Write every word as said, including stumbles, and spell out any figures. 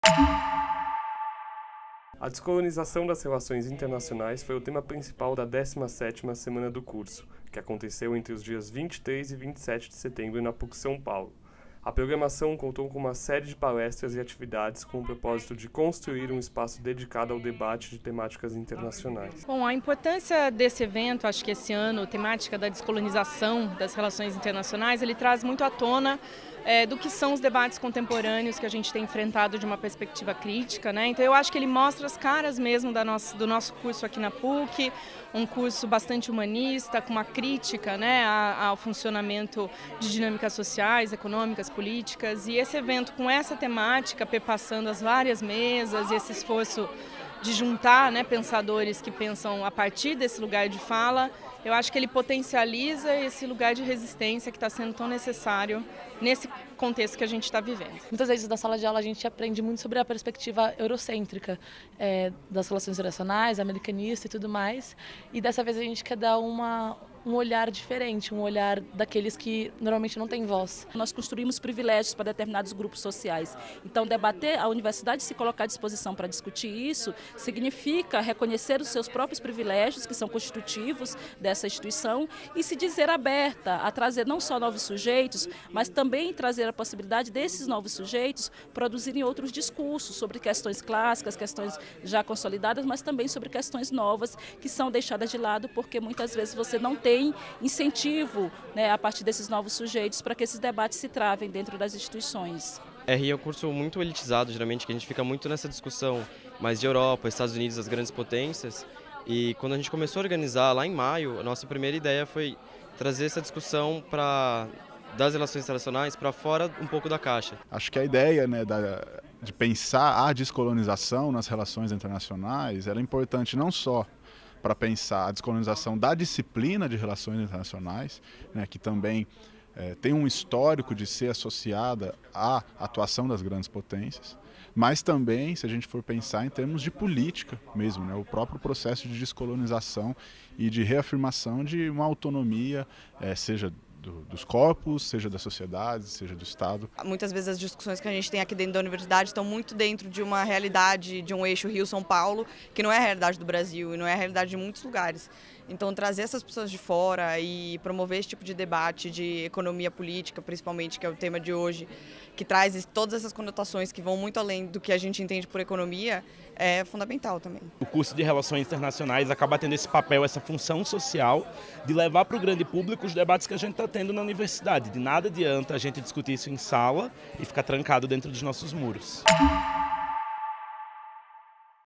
A descolonização das relações internacionais foi o tema principal da décima sétima Semana do Curso, que aconteceu entre os dias vinte e três e vinte e sete de setembro na PUC São Paulo. A programação contou com uma série de palestras e atividades com o propósito de construir um espaço dedicado ao debate de temáticas internacionais. Bom, a importância desse evento, acho que esse ano, temática da descolonização das relações internacionais, ele traz muito à tona é, do que são os debates contemporâneos que a gente tem enfrentado de uma perspectiva crítica, né? Então eu acho que ele mostra as caras mesmo da nossa, do nosso curso aqui na PUC, um curso bastante humanista, com uma crítica, né, ao funcionamento de dinâmicas sociais, econômicas, políticas, e esse evento com essa temática, perpassando as várias mesas, esse esforço de juntar, né, pensadores que pensam a partir desse lugar de fala, eu acho que ele potencializa esse lugar de resistência que está sendo tão necessário nesse contexto que a gente está vivendo. Muitas vezes na sala de aula a gente aprende muito sobre a perspectiva eurocêntrica é, das relações internacionais, americanista e tudo mais, e dessa vez a gente quer dar uma... um olhar diferente, um olhar daqueles que normalmente não têm voz. Nós construímos privilégios para determinados grupos sociais. Então, debater, a universidade se colocar à disposição para discutir isso, significa reconhecer os seus próprios privilégios, que são constitutivos dessa instituição, e se dizer aberta a trazer não só novos sujeitos, mas também trazer a possibilidade desses novos sujeitos produzirem outros discursos sobre questões clássicas, questões já consolidadas, mas também sobre questões novas que são deixadas de lado porque muitas vezes você não tem tem incentivo, né, a partir desses novos sujeitos para que esses debates se travem dentro das instituições. R I é um curso muito elitizado, geralmente, que a gente fica muito nessa discussão mais de Europa, Estados Unidos, as grandes potências. E quando a gente começou a organizar lá em maio, a nossa primeira ideia foi trazer essa discussão para das relações internacionais para fora um pouco da caixa. Acho que a ideia, né, da, de pensar a descolonização nas relações internacionais, ela é importante não só para pensar a descolonização da disciplina de relações internacionais, né, que também é, tem um histórico de ser associada à atuação das grandes potências, mas também, se a gente for pensar em termos de política mesmo, né, o próprio processo de descolonização e de reafirmação de uma autonomia, é, seja Do, dos corpos, seja da sociedade, seja do Estado. Muitas vezes as discussões que a gente tem aqui dentro da universidade estão muito dentro de uma realidade, de um eixo Rio-São Paulo, que não é a realidade do Brasil e não é a realidade de muitos lugares. Então trazer essas pessoas de fora e promover esse tipo de debate de economia política, principalmente, que é o tema de hoje, que traz todas essas conotações que vão muito além do que a gente entende por economia, é fundamental também. O curso de Relações Internacionais acaba tendo esse papel, essa função social de levar para o grande público os debates que a gente está tendo na universidade. De nada adianta a gente discutir isso em sala e ficar trancado dentro dos nossos muros.